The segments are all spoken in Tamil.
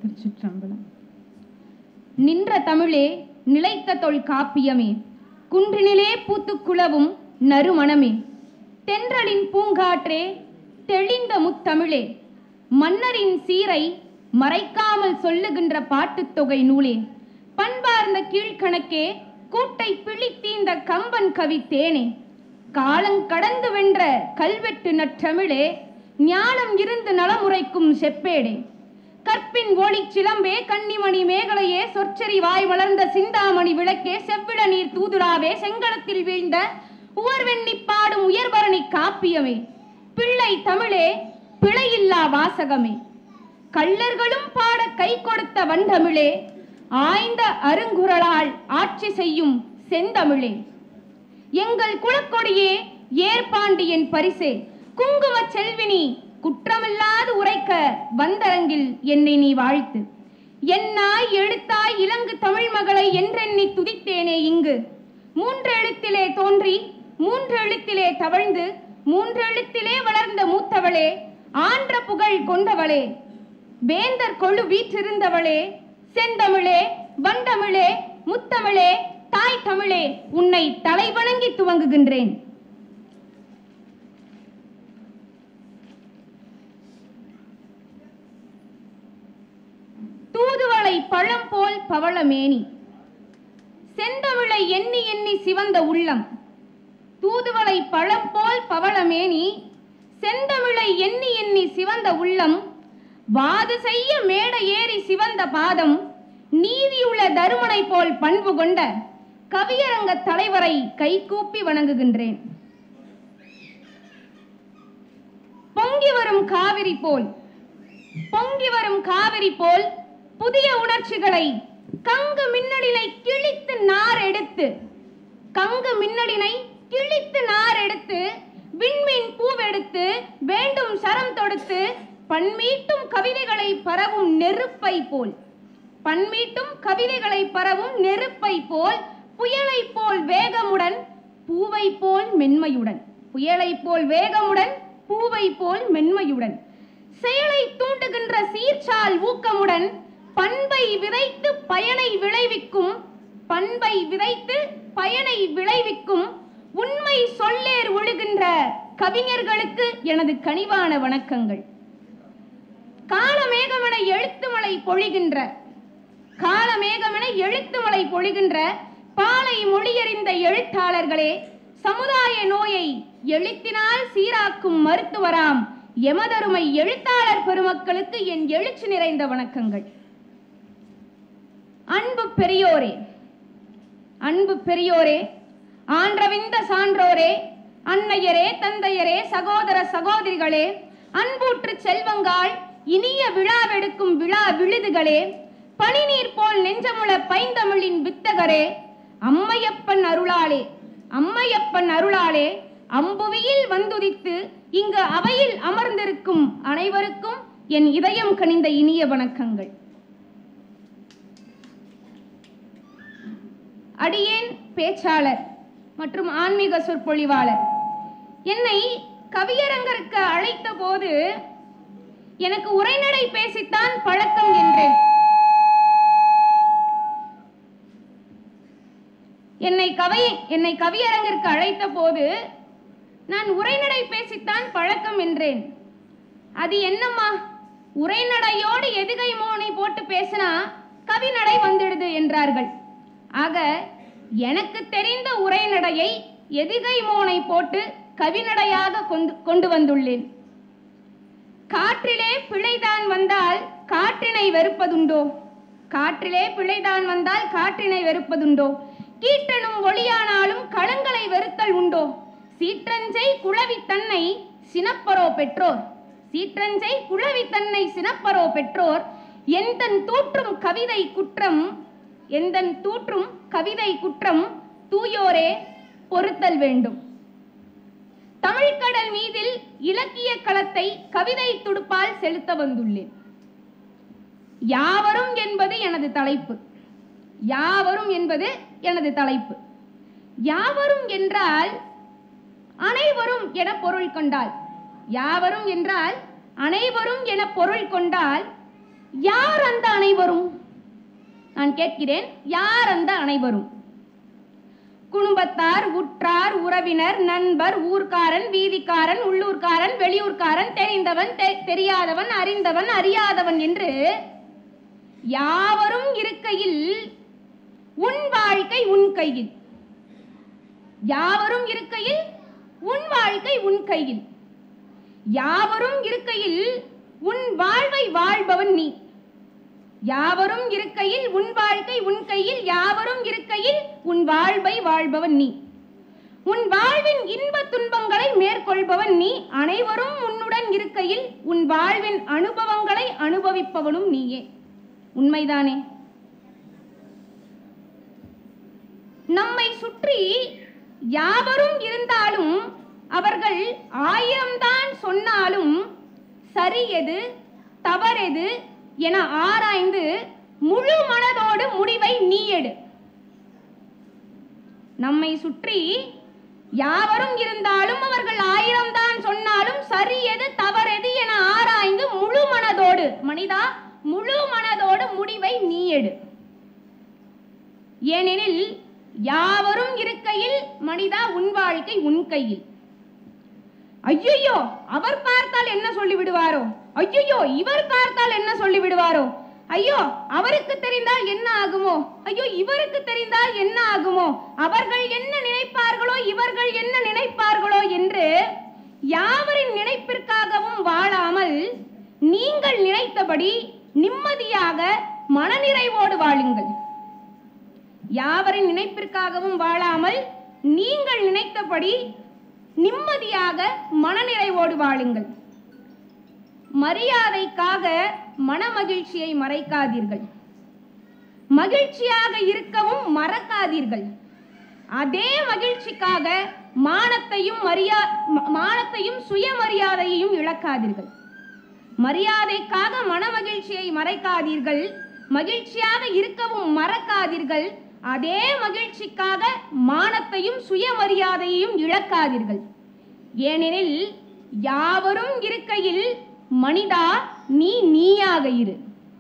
திருச்சிற்றம்பலம். நின்ற தமிழே நிலைத்த தொல் காப்பியமே, குன்றினிலே பூத்துக்குளவும் நறுமணமே, தென்றலின் பூங்காற்றே தெளிந்த முத்தமிழே, மன்னரின் சீரை மறைக்காமல் சொல்லுகின்ற பாட்டுத்தொகை நூலே, பண்பார்ந்த கீழ்கணக்கே கூட்டை பிழித்தீந்த கம்பன் கவித்தேனே, காலங்கடந்து வென்ற கல்வெட்டு நற்றமிழே, ஞானம் இருந்து நலமுறைக்கும் செப்பேடே, கற்பின் ஒளி சிலம்பே கன்னிமணி மேகலையே, சொற்செறி வாய் வளர்ந்த சிந்தாமணி விளக்கே, செவ்விட நீர் தூதுராவே, செங்கலத்தில் வீழ்ந்த உயர்வெண்ணி பாடும் உயர்பரணி காப்பியமே, பிள்ளை தமிழே பிழையில்லா வாசகமே, கள்ளர்களும் பாட கை கொடுத்த வண்டமிழே, ஆய்ந்த அருங்குரலால் ஆட்சி செய்யும் செந்தமிழே, எங்கள் குலக்கொடியே ஏற்பாண்டியன் பரிசே, குங்கும செல்வினி குற்றமில்லாது உரைக்க வந்தரங்கில் என்னை நீ வாழ்த்து. என்னாய் எழுத்தாய் இலங்கு தமிழ் மகளை என்றெண்ணி துதித்தேனே இங்கு, மூன்று எழுத்திலே தோன்றி மூன்று எழுத்திலே தவழ்ந்து மூன்று எழுத்திலே வளர்ந்த மூத்தவளே, ஆன்ற புகழ் கொண்டவளே, வேந்தர் கொழு வீற்றிருந்தவளே, செந்தமிழே வண்டமிழே முத்தமிழே தாய் தமிழே, உன்னை தலைவணங்கி துவங்குகின்றேன். தூதுவளை பழம் போல் பவளமேனி, செந்தமிழை எண்ணி எண்ணி சிவந்த உள்ளம், தூதுவளை பழம் போல் பவளமேனி, செந்தமிழை எண்ணி எண்ணி சிவந்த உள்ளம், வாது செய்ய மேட ஏறி சிவந்த பாதம், நீதியுள்ள தருமனை போல் பண்பு கொண்ட கவியரங்க தலைவரை கைகூப்பி வணங்குகின்றேன். பொங்கி வரும் காவிரி போல் பொங்கி வரும் காவிரி போல் புதிய உணர்ச்சிகளை கங்கு மின்னலினை கிழித்து நார் எடுத்து, கங்கு மின்னலினை கிழித்து நார் எடுத்து, விண்மீன் பூவெடுத்து வேண்டும் சரம் தொடுத்து, பண்மீட்டும் கவிதைகளை பரவும் நெருப்பை போல், பண்மீட்டும் கவிதைகளை பரவும் நெருப்பை போல், புயலை போல் வேகமுடன் பூவை போல் மென்மையுடன், புயலை போல் வேகமுடன் பூவை போல் மென்மையுடன், செயலை தூண்டுகின்ற சீர்சால் ஊக்கமுடன், பண்பை விதைத்து பயனை விளைவிக்கும், பண்பை விதைத்து பயனை விளைவிக்கும், உண்மை சொல்லேர் ஒழுகின்ற கவிஞர்களுக்கு எனது கனிவான வணக்கங்கள். காலமேகமென எழுத்துமலை பொழிகின்ற, காலமேகமென எழுத்துமலை பொழிகின்ற பாலை மொழியறிந்த எழுத்தாளர்களே, சமுதாய நோயை எழுத்தினால் சீராக்கும் மருத்துவராம் எமதருமை எழுத்தாளர் பெருமக்களுக்கு என் எழுச்சி நிறைந்த வணக்கங்கள். அன்பு பெரியோரே, அன்பு பெரியோரே, ஆன்றவிந்த சான்றோரே, அன்னையரே தந்தையரே சகோதர சகோதரிகளே, அன்பூற்று செல்வங்காள் இனிய விழாவெடுக்கும் விழா விழுதுகளே, பனிநீர் போல் நெஞ்சமுள பைந்தமிழின் வித்தகரே, அம்மையப்பன் அருளாலே அம்மையப்பன் அருளாலே அம்புவியில் வந்துதித்து இங்கு அவையில் அமர்ந்திருக்கும் அனைவருக்கும் என் இதயம் கனிந்த இனிய வணக்கங்கள். அடியேன் பேச்சாளர் மற்றும் ஆன்மீக சொற்பொழிவாளர். என்னை கவியரங்கருக்கு அழைத்த போது எனக்கு உரைநடை பேசித்தான் பழக்கம் என்றேன். என்னை கவியரங்கிற்கு அழைத்த போது நான் உரைநடை பேசித்தான் பழக்கம் என்றேன். அது என்னம்மா, உரைநடையோடு எதுகை மோனை போட்டு பேசினா கவிநடை வந்துடுது என்றார்கள். ஆக எனக்கு தெரிந்த உரைநடையை எதுகை மோனை போட்டு கவிநடையாக கொண்டு வந்துள்ளேன். காற்றிலே பிழைதான் வந்தால் காற்றினை வெறுப்பதுண்டோ, காற்றிலே பிழைதான் வந்தால் காற்றினை வெறுப்பதுண்டோ, கீட்டனும் ஒளியானாலும் களங்களை வெறுத்தல் உண்டோ, சீற்றஞ்சை குழவி தன்னை சினப்பரோ பெற்றோர், சீற்றஞ்சை குழவி தன்னை சினப்பரோ பெற்றோர், எந்தன் தூற்றும் கவிதை குற்றம், எந்தன் தூற்றும் கவிதை குற்றம் தூயோரே பொறுத்தல் வேண்டும். தமிழ்கடல் மீதில் இலக்கிய களத்தை கவிதை துடுப்பால் செலுத்த வந்துள்ளேன். யாவரும் என்பது எனது தலைப்பு. யாவரும் என்பது எனது தலைப்பு. யாவரும் என்றால் அனைவரும் என பொருள் கொண்டால், யாவரும் என்றால் அனைவரும் என பொருள் கொண்டால் யார் அந்த அனைவரும்? நான் கேட்கிறேன், யார் அந்த அனைவரும்? குடும்பத்தார், உற்றார், உறவினர், நண்பர், ஊர்க்காரன், வீதிக்காரன், உள்ளூர்காரன், வெளியூர்காரன், தெரிந்தவன், தெரியாதவன், அறிந்தவன், அறியாதவன் என்று யாவரும் இருக்கையில் உன் வாழ்க்கை உன் கையில். யாவரும் இருக்கையில் உன் வாழ்க்கை உன் கையில். யாவரும் இருக்கையில் உன் வாழ்வை வாழ்பவன் நீ. யாவரும் இருக்கையில் உன் வாழ்க்கை உன் கையில். யாவரும் இருக்கையில் உன் வாழ்வை வாழ்பவன் நீ. உன் வாழ்வின் இன்ப துன்பங்களை மேற்கொள்பவன் நீ. அனைவரும் உன்னுடன் இருக்கையில் உன் வாழ்வின் அனுபவங்களை அனுபவிப்பவனும் நீயே. உண்மைதானே? நம்மை சுற்றி யாவரும் இருந்தாலும் அவர்கள் 1000 தான் சொன்னாலும் சரி எது தவறெது என ஆராய்ந்து முழு மனதோடு முடிவை நீ எடு. நம்மை சுற்றி யாவரும் இருந்தாலும் அவர்கள் 1000 தான் சொன்னாலும் சரி எது தவறெது என ஆராய்ந்து முழு மனதோடு, மனிதா, முழு மனதோடு முடிவை நீ எடு. ஏனெனில் யாவரும் இருக்கையில் மனிதா உன் வாழ்க்கை உன் கையில். ஐயோ, அவர் பார்த்தால் என்ன சொல்லிவிடுவாரோ, ஐயோ இவர் பார்த்தால் என்ன சொல்லிவிடுவாரோ, ஐயோ அவருக்கு தெரிந்தால் என்ன ஆகுமோ, ஐயோ இவருக்கு தெரிந்தால் என்ன ஆகுமோ, அவர்கள் என்ன நினைப்பார்களோ இவர்கள் என்ன நினைப்பார்களோ என்று யாவரின் நினைப்பிற்காகவும் வாழாமல் நீங்கள் நினைத்தபடி நிம்மதியாக மனநிறைவோடு வாழுங்கள். யாவரின் நினைப்பிற்காகவும் வாழாமல் நீங்கள் நினைத்தபடி நிம்மதியாக மனநிறைவோடு வாழுங்கள். மரியாதைக்காக மனமகிழ்ச்சியை மறைக்காதீர்கள். மகிழ்ச்சியாக இருக்கவும் மறக்காதீர்கள். அதே மகிழ்ச்சிக்காக மானத்தையும் சுயமரியாதையையும் இழக்காதீர்கள். மரியாதைக்காக மனமகிழ்ச்சியை மறைக்காதீர்கள். மகிழ்ச்சியாக இருக்கவும் மறக்காதீர்கள். அதே மகிழ்ச்சிக்காக மானத்தையும் சுயமரியாதையையும் இழக்காதீர்கள். ஏனெனில் யாவரும் இருக்கையில் மனிதா நீ நீயாக இரு.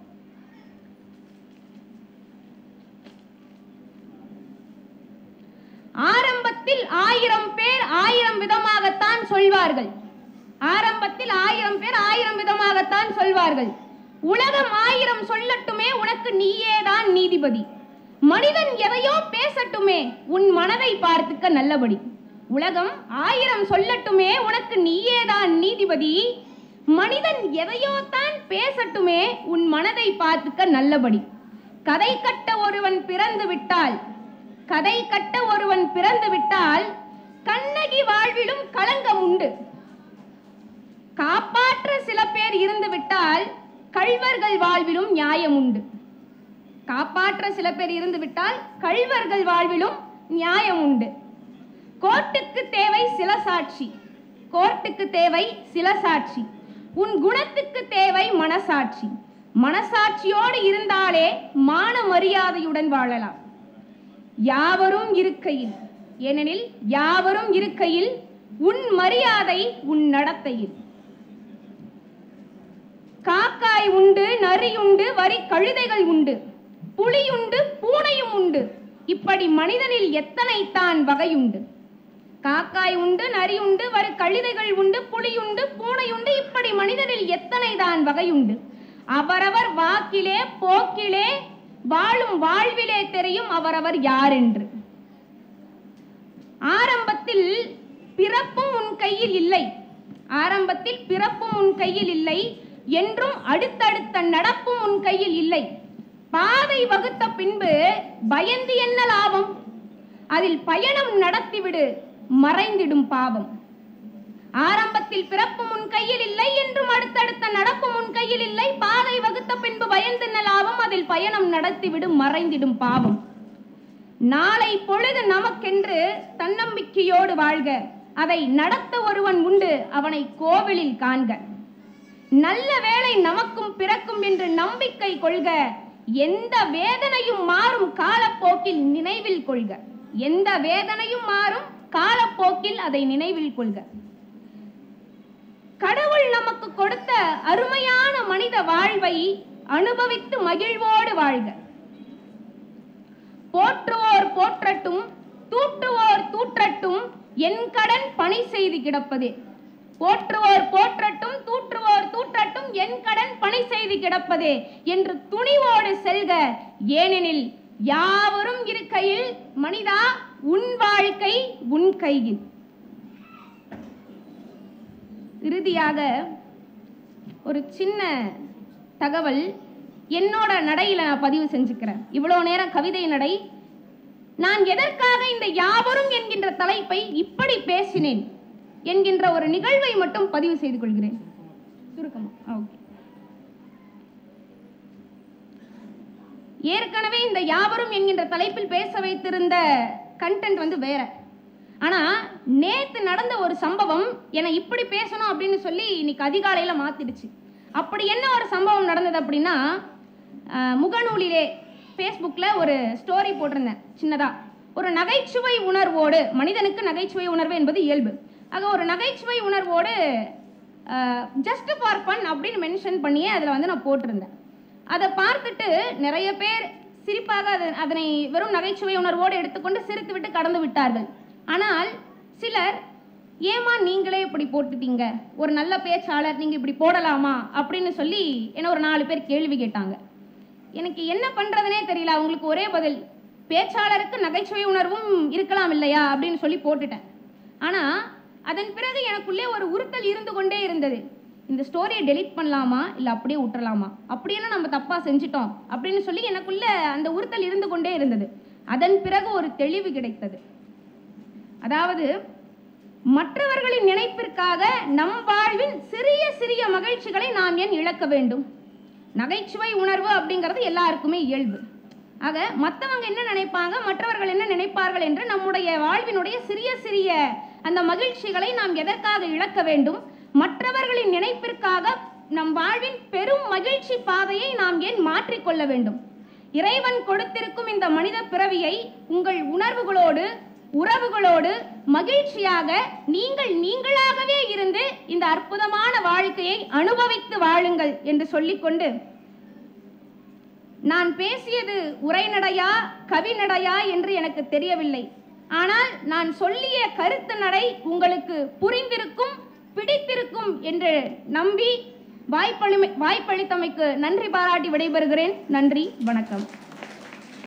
ஆரம்பத்தில் 1000 பேர் 1000 விதமாகத்தான் சொல்வார்கள். ஆரம்பத்தில் 1000 பேர் 1000 விதமாகத்தான் சொல்வார்கள். உலகம் 1000 சொல்லட்டுமே, உனக்கு நீயேதான் நீதிபதி. மனிதன் எதையோ பேசட்டுமே, உன் மனதை பார்த்துக்க நல்லபடி. உலகம் 1000 சொல்லட்டுமே, உனக்கு நீயேதான் நீதிபதி. மனிதன் எதையோ தான் பேசட்டுமே, உன் மனதை பார்த்துக்க நல்லபடி. கதை கட்ட ஒருவன் பிறந்து விட்டால் கண்ணகி வாழ்விலும் களங்கம் உண்டு. காப்பாற்ற சில பேர் இருந்து விட்டால் கள்வர்கள் வாழ்விலும் நியாயம் உண்டு. காப்பாற்ற சில பேர் இருந்து விட்டால் கள்வர்கள் வாழ்விலும் நியாயம் உண்டு. கோர்ட்டுக்கு தேவை சில சாட்சி. உன் குணத்துக்கு தேவை மனசாட்சி. மனசாட்சியோடு இருந்தாலே மான மரியாதையுடன் வாழலாம். யாவரும் இருக்கையில், ஏனெனில் யாவரும் இருக்கையில் உன் மரியாதை உன் நடத்தையில். காக்காய் உண்டு, நரி உண்டு, வரி கழுதைகள் உண்டு, புலியுண்டு, பூனையும் உண்டு. இப்படி மனிதனில் எத்தனை தான் வகையுண்டு. காக்காய் உண்டு, நரி உண்டு, வரி கழுதைகள் உண்டு, புலியுண்டு, பூனையுண்டு. இப்படி மனிதனில் எத்தனை தான் வகையுண்டு. அவரவர் வாக்கிலே போக்கிலே வாழும் வாழ்விலே தெரியும் அவரவர் யார் என்று. ஆரம்பத்தில் பிறப்பும் உன் கையில் இல்லை, என்றும் அடுத்தடுத்த நடப்பும் உன் கையில் இல்லை. பாதை வகுத்த பின்பு பயந்து என்ன லாபம்? அதில் பயணம் நடத்திவிடு, மறைந்திடும் பாவம். ஆரம்பத்தில் பிறப்பும் உன் கையில் இல்லை, என்றும் அடுத்தடுத்த நடப்பும் உன் கையில் இல்லை. பாதை வகுத்த பின்பு பயந்து என்ன லாபம்? அதில் பயணம் நடத்திவிடு, மறைந்திடும் பாவம். நாளை பொழுது நமக்கென்று தன்னம்பிக்கையோடு வாழ்க. அதை நடத்த ஒருவன் உண்டு, அவனை கோவிலில் காண்க. நல்ல வேளை நமக்கும் பிறக்கும் என்று நம்பிக்கை கொள்க. எந்த வேதனையும் மாறும் காலப்போக்கில் நினைவில் கொள்க. எந்த வேதனையும் மாறும் காலப்போக்கில் அதை நினைவில் கொள்க. கடவுள் நமக்கு கொடுத்த அருமையான மனித வாழ்வை அனுபவித்து மகிழ்வோடு வாழ்க. போற்றுவோர் போற்றட்டும், தூற்றுவோர் தூற்றட்டும், என் கடன் பணி செய்து கிடப்பதே. போற்றுவோர் போற்றட்டும், தூற்றுவோர் தூற்றட்டும், என் கடன் பணி செய்து கிடப்பதே என்று துணிவோடு செல்க. ஏனெனில் யாவரும் இருக்கையில் மனிதா உன் வாழ்க்கை உன் கையில். இறுதியாக ஒரு சின்ன தகவல் என்னோட நடையில நான் பதிவு செஞ்சுக்கிறேன். இவ்வளோ நேரம் கவிதை நடை. நான் எதற்காக இந்த யாவரும் என்கின்ற தலைப்பை இப்படி பேசினேன் என்கின்ற ஒரு நிகழ்வை மட்டும் பதிவு செய்து கொள்கிறேன் சுருக்கமா. ஓகே. ஏற்கனவே இந்த யாவரும் என்கின்ற தலைப்பில் பேச வைத்திருந்த கண்டென்ட் வேற. ஆனா நேத்து நடந்த ஒரு சம்பவம் என்னை இப்படி பேசணும் அப்படின்னு சொல்லி இன்னைக்கு அதிகாலையில மாத்திடுச்சு. அப்படி என்ன ஒரு சம்பவம் நடந்தது அப்படின்னா, முகநூலிலே ஃபேஸ்புக்கில் ஒரு ஸ்டோரி போட்டிருந்தேன் சின்னதா. ஒரு நகைச்சுவை உணர்வோடு, மனிதனுக்கு நகைச்சுவை உணர்வு என்பது இயல்பு, ஆக ஒரு நகைச்சுவை உணர்வோடு ஜஸ்ட் ஃபார் ஃபன் அப்படின்னு மென்ஷன் பண்ணியே அதில் நான் போட்டிருந்தேன். அதை பார்த்துட்டு நிறைய பேர் சிரிப்பாக அதனை வெறும் நகைச்சுவை உணர்வோடு எடுத்துக்கொண்டு சிரித்து விட்டு கடந்து விட்டார்கள். ஆனால் சிலர், ஏமா நீங்களே இப்படி போட்டுட்டீங்க, ஒரு நல்ல பேச்சாளர் நீங்கள் இப்படி போடலாமா அப்படின்னு சொல்லி என்ன ஒரு 4 பேர் கேள்வி கேட்டாங்க. எனக்கு என்ன பண்ணுறதுனே தெரியல. அவங்களுக்கு ஒரே பதில், பேச்சாளருக்கு நகைச்சுவை உணர்வும் இருக்கலாம் இல்லையா அப்படின்னு சொல்லி போட்டுட்டேன். ஆனால் அதன் பிறகு எனக்குள்ளே ஒரு உறுத்தல் இருந்து கொண்டே இருந்தது. இந்த ஸ்டோரியை டெலீட் பண்ணலாமா இல்லை அப்படியே விட்டுறலாமா, அப்படியெல்லாம் நம்ம தப்பாக செஞ்சிட்டோம் அப்படின்னு சொல்லி எனக்குள்ளே அந்த உறுத்தல் இருந்து கொண்டே இருந்தது. அதன் பிறகு ஒரு தெளிவு கிடைத்தது. அதாவது மற்றவர்களின் நினைப்பிற்காக நம் வாழ்வின் சிறிய சிறிய மகிழ்ச்சிகளை நாம் ஏன் இழக்க வேண்டும்? நகைச்சுவை உணர்வு அப்படிங்கிறது எல்லாருக்குமே இயல்பு. ஆக மற்றவங்க என்ன நினைப்பாங்க, மற்றவர்கள் என்ன நினைப்பார்கள் என்று நம்முடைய வாழ்வினுடைய சிறிய சிறிய அந்த மகிழ்ச்சிகளை நாம் எதற்காக இழக்க வேண்டும்? மற்றவர்களின் நினைப்பிற்காக நம் வாழ்வின் பெரும் மகிழ்ச்சி பாதையை நாம் ஏன் மாற்றிக்கொள்ள வேண்டும்? இறைவன் கொடுத்திருக்கும் இந்த மனித பிறவியை உங்கள் உணர்வுகளோடு, உறவுகளோடு மகிழ்ச்சியாக நீங்கள் நீங்களாகவே இருந்து இந்த அற்புதமான வாழ்க்கையை அனுபவித்து வாழுங்கள் என்று சொல்லிக்கொண்டு, நான் பேசியது உரைநடையா கவிநடையா என்று எனக்கு தெரியவில்லை. ஆனால் நான் சொல்லிய கருத்து நடை உங்களுக்கு புரிந்திருக்கும், பிடித்திருக்கும் என்று நம்பி வாய்ப்பளித்தமைக்கு நன்றி பாராட்டி விடைபெறுகிறேன். நன்றி, வணக்கம்.